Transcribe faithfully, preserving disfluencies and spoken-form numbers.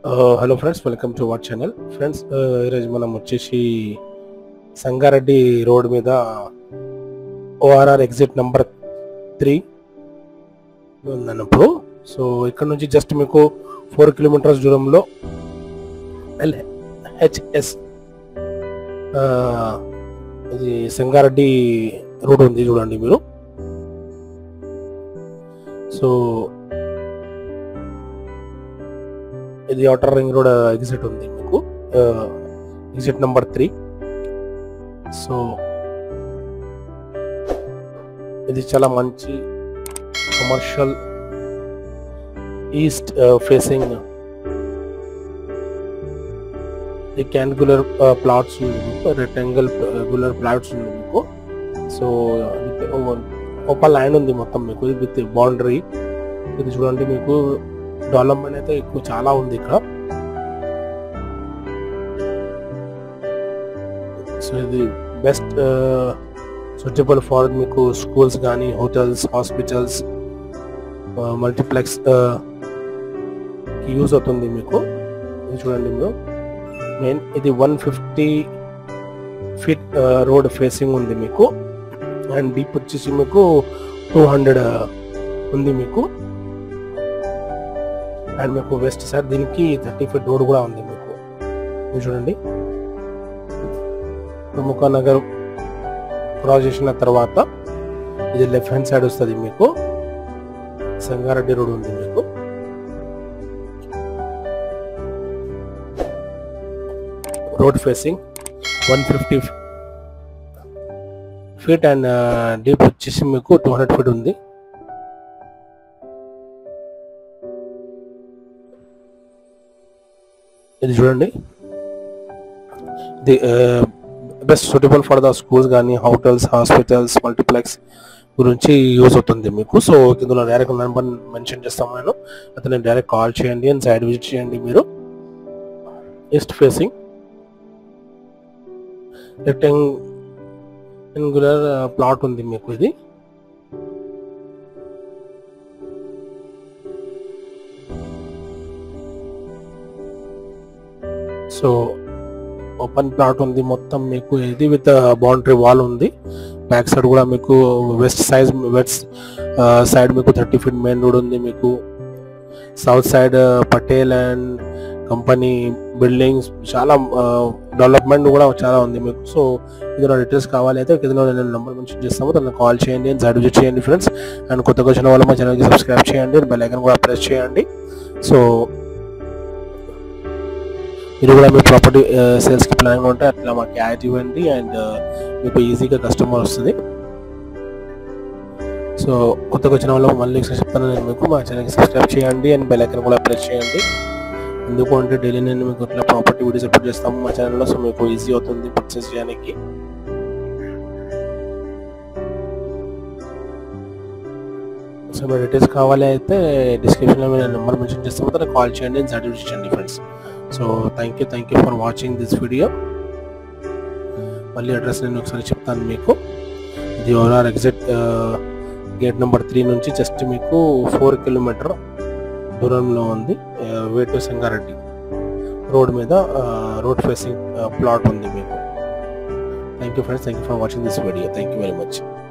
Hello friends, welcome to our channel. Friends, ఈరోజు మనం వచ్చేసి సంగారెడ్డి రోడ్ మీద ఓఆర్ఆర్ ఎగ్జిట్ నెంబర్ త్రీ ఉందన్నప్పుడు. సో ఇక్కడ నుంచి జస్ట్ మీకు ఫోర్ కిలోమీటర్స్ దూరంలో ఎల్హెచ్ఎస్ ఇది సంగారెడ్డి రోడ్ ఉంది చూడండి మీరు. సో ఇది అవుటర్ రింగ్ రోడ్ ఎగ్జిట్ ఉంది మీకు, ఎగ్జిట్ నెంబర్ త్రీ. సో ఇది చాలా మంచి commercial east facing rectangular plots ఉంది మీకు, రెక్టాంగిల్ రెగ్యులర్ ప్లాట్స్ ఉంది మీకు. సో ఓపెన్ ల్యాండ్ ఉంది మొత్తం మీకు విత్ బౌండరీ. ఇది చూడండి మీకు డెవలప్మెంట్ అయితే ఎక్కువ చాలా ఉంది ఇక్కడ. సో ఇది బెస్ట్ సూటబుల్ ఫార్ మీకు స్కూల్స్ కానీ, హోటల్స్, హాస్పిటల్స్, మల్టీప్లెక్స్ యూజ్ అవుతుంది మీకు. ఇది చూడండి మీరు మెయిన్ ఇది one fifty feet road facing ఉంది మీకు. అండ్ డీప్ వచ్చేసి మీకు టూ హండ్రెడ్ ఉంది మీకు. అండ్ మీకు వెస్ట్ సైడ్ దీనికి థర్టీ ఫీట్ రోడ్ కూడా ఉంది మీకు. ఇది చూడండి, ప్రముఖ నగర్ క్రాస్ చేసిన తర్వాత ఇది లెఫ్ట్ హ్యాండ్ సైడ్ వస్తుంది మీకు. సంగారెడ్డి రోడ్ ఉంది మీకు. Road facing one fifty feet and deep వచ్చేసి మీకు టూ హండ్రెడ్ ఫీట్ ఉంది. ఇది చూడండి, the best suitable for the schools కానీ, హోటల్స్, హాస్పిటల్స్, మల్టీప్లెక్స్ గురించి యూజ్ అవుతుంది మీకు. సో ఇందులో డైరెక్ట్ నెంబర్ మెన్షన్ చేస్తాము నేను, అతను డైరెక్ట్ కాల్ చేయండి అండ్ సైడ్ విజిట్ చేయండి మీరు. ఈస్ట్ ఫేసింగ్ రెక్టాంగులర్ ప్లాట్ ఉంది మీకు. ఇది సో ఓపెన్ ప్లాట్ ఉంది మొత్తం మీకు. ఇది విత్ బౌండరీ వాల్ ఉంది. బ్యాక్ సైడ్ కూడా మీకు వెస్ట్ సైడ్ వెస్ట్ సైడ్ మీకు థర్టీ ఫీట్ మెయిన్ రోడ్ ఉంది మీకు. South side Patel and company buildings, చాలా డెవలప్మెంట్ కూడా చాలా ఉంది మీకు. సో ఏదైనా డీటెయిల్స్ కావాలి అయితే కింద నేను నెంబర్ మెన్షన్ చేస్తాము, తనకు కాల్ చేయండి అండ్ సైడ్ విజిట్ చేయండి ఫ్రెండ్స్. అండ్ కొత్తగా వచ్చిన వాళ్ళు మా ఛానల్కి సబ్స్క్రైబ్ చేయండి, బెల్ ఐకాన్ కూడా ప్రెస్ చేయండి. సో మీరు కూడా మీ ప్రాపర్టీ సేల్స్కి ప్లానింగ్ ఉంటే అట్లా మాకు యాడ్ ఇవ్వండి అండ్ మీకు ఈజీగా కస్టమర్ వస్తుంది. సో కొత్తగా వచ్చిన వాళ్ళు మళ్ళీ చెప్తాను నేను మీకు, మా ఛానల్కి సబ్స్క్రైబ్ చేయండి అండ్ బెల్ ఐకాన్ కూడా ప్రెస్ చేయండి. ఎందుకు అంటే డైలీ నేను మీకు ఇట్లా ప్రాపర్టీ వీడియోస్ అప్లోడ్ చేస్తాము మా ఛానల్లో. సో మీకు ఈజీ అవుతుంది పర్చేస్ చేయడానికి. సో మీ డీటెయిల్స్ కావాలి అయితే డిస్క్రిప్షన్లో నేను నెంబర్ మెన్షన్ చేస్తాము, తను కాల్ చేయండి అండ్ సర్టిఫికేట్ చేయండి friends. So thank you thank you for watching this video. మళ్ళీ అడ్రస్ నేను ఒకసారి చెప్తాను మీకు. ఇది ORR exit gate number three నుంచి జస్ట్ మీకు ఫోర్ కిలోమీటర్ దూరంలో ఉంది. వే టు సంగారెడ్డి రోడ్ మీద రోడ్ ఫేసింగ్ ప్లాట్ ఉంది మీకు. Thank you friends, thank you for watching this video. Thank you very much.